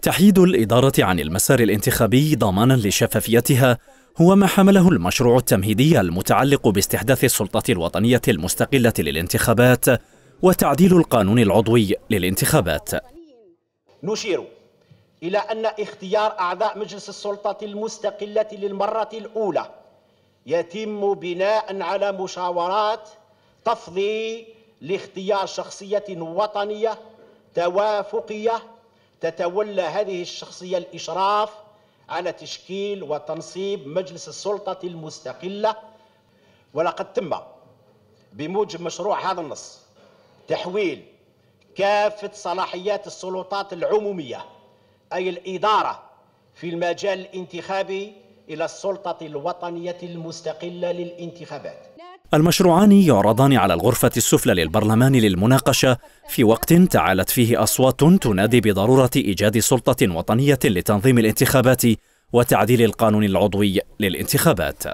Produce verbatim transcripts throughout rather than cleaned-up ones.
تحييد الإدارة عن المسار الانتخابي ضمانا لشفافيتها هو ما حمله المشروع التمهيدي المتعلق باستحداث السلطة الوطنية المستقلة للانتخابات وتعديل القانون العضوي للانتخابات. نشير إلى أن اختيار أعضاء مجلس السلطة المستقلة للمرة الأولى يتم بناء على مشاورات تفضي لاختيار شخصية وطنية توافقية تتولى هذه الشخصية الإشراف على تشكيل وتنصيب مجلس السلطة المستقلة. ولقد تم بموجب مشروع هذا النص تحويل كافة صلاحيات السلطات العمومية أي الإدارة في المجال الانتخابي إلى السلطة الوطنية المستقلة للانتخابات. المشروعان يعرضان على الغرفة السفلى للبرلمان للمناقشة في وقت تعالت فيه أصوات تنادي بضرورة إيجاد سلطة وطنية لتنظيم الانتخابات وتعديل القانون العضوي للانتخابات.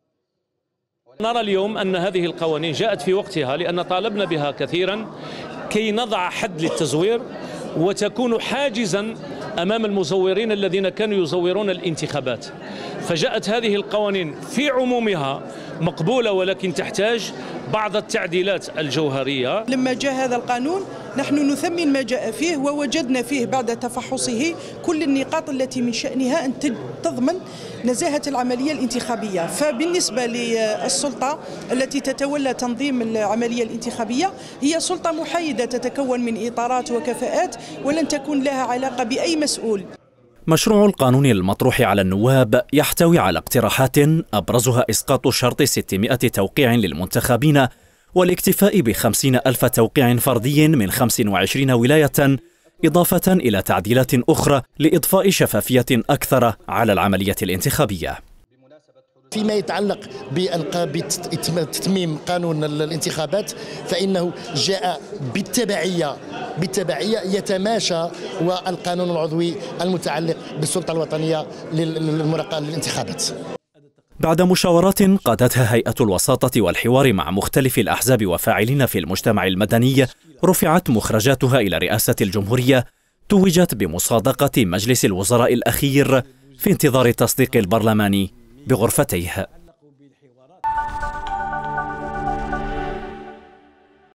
نرى اليوم أن هذه القوانين جاءت في وقتها لأن طالبنا بها كثيرا كي نضع حد للتزوير وتكون حاجزا أمام المزورين الذين كانوا يزورون الانتخابات. فجاءت هذه القوانين في عمومها مقبولة ولكن تحتاج بعض التعديلات الجوهرية. لما جاء هذا القانون نحن نثمن ما جاء فيه ووجدنا فيه بعد تفحصه كل النقاط التي من شأنها أن تضمن نزاهة العملية الانتخابية. فبالنسبة للسلطة التي تتولى تنظيم العملية الانتخابية هي سلطة محايدة تتكون من إطارات وكفاءات ولن تكون لها علاقة بأي مسؤول. مشروع القانون المطروح على النواب يحتوي على اقتراحات أبرزها إسقاط شرط ستمائة توقيع للمنتخبين والاكتفاء بخمسين ألف توقيع فردي من خمس وعشرين ولاية، إضافة إلى تعديلات أخرى لإضفاء شفافية أكثر على العملية الانتخابية. فيما يتعلق بتتميم قانون الانتخابات فإنه جاء بالتبعية بالتبعية يتماشى والقانون العضوي المتعلق بالسلطة الوطنية للمراقبة للانتخابات. بعد مشاورات قادتها هيئة الوساطة والحوار مع مختلف الأحزاب وفاعلين في المجتمع المدني، رفعت مخرجاتها إلى رئاسة الجمهورية، توجت بمصادقة مجلس الوزراء الأخير في انتظار تصديق البرلمان بغرفتيه.